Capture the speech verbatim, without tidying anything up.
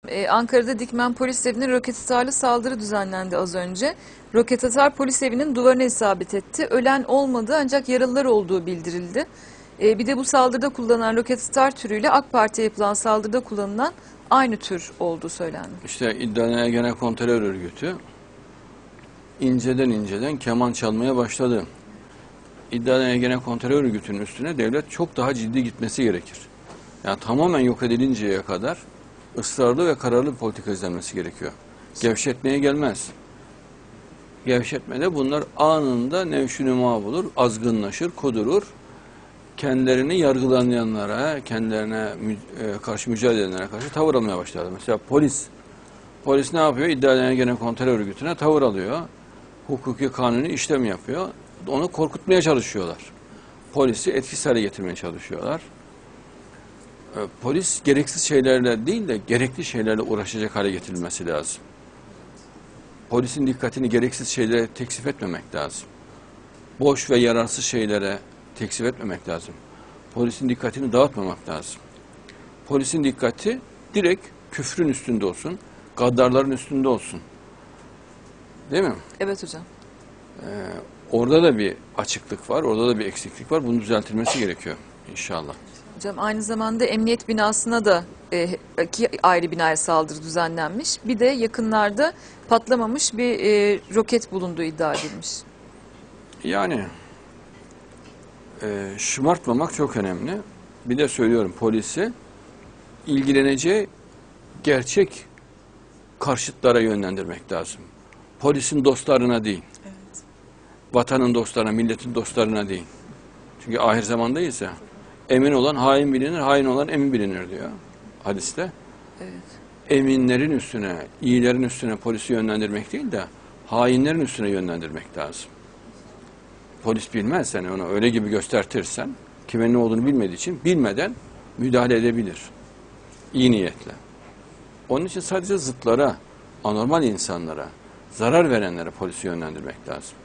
Ee, Ankara'da Dikmen Polis Evi'ne roket atarlı saldırı düzenlendi az önce. Roket atar polis evinin duvarına isabet etti. Ölen olmadı ancak yaralılar olduğu bildirildi. Ee, bir de bu saldırıda kullanılan roket atar türüyle AK Parti'ye yapılan saldırıda kullanılan aynı tür olduğu söylendi. İşte İddianame Genelkontrol Örgütü inceden inceden keman çalmaya başladı. İddianame Genelkontrol Örgütü'nün üstüne devlet çok daha ciddi gitmesi gerekir. Yani tamamen yok edilinceye kadar ısrarlı ve kararlı bir politika izlenmesi gerekiyor. Gevşetmeye gelmez. Gevşetmede bunlar anında nevşünüma bulur, azgınlaşır, kudurur. Kendilerini yargılananlara, kendilerine mü, e, karşı mücadele edenlere karşı tavır almaya başlarlar. Mesela polis. Polis ne yapıyor? İddianame Genelkontrol Örgütü'ne tavır alıyor. Hukuki kanuni işlem yapıyor. Onu korkutmaya çalışıyorlar. Polisi etkisiz hale getirmeye çalışıyorlar. E, polis gereksiz şeylerle değil de gerekli şeylerle uğraşacak hale getirilmesi lazım. Polisin dikkatini gereksiz şeylere teksif etmemek lazım. Boş ve yararsız şeylere teksif etmemek lazım. Polisin dikkatini dağıtmamak lazım. Polisin dikkati direkt küfrün üstünde olsun, gaddarların üstünde olsun. Değil mi? Evet hocam. Ee, orada da bir açıklık var, orada da bir eksiklik var. Bunun düzeltilmesi gerekiyor inşallah. Hocam aynı zamanda emniyet binasına da e, iki ayrı binaya saldırı düzenlenmiş. Bir de yakınlarda patlamamış bir e, roket bulunduğu iddia edilmiş. Yani e, şımartmamak çok önemli. Bir de söylüyorum, polisi ilgileneceği gerçek karşıtlara yönlendirmek lazım. Polisin dostlarına değil. Evet. Vatanın dostlarına, milletin dostlarına değil. Çünkü ahir zamandayız ya. Emin olan hain bilinir, hain olan emin bilinir diyor hadiste. Evet. Eminlerin üstüne, iyilerin üstüne polisi yönlendirmek değil de hainlerin üstüne yönlendirmek lazım. Polis bilmez, sen onu öyle gibi göstertirsen, kimin ne olduğunu bilmediği için bilmeden müdahale edebilir. İyi niyetle. Onun için sadece zıtlara, anormal insanlara, zarar verenlere polisi yönlendirmek lazım.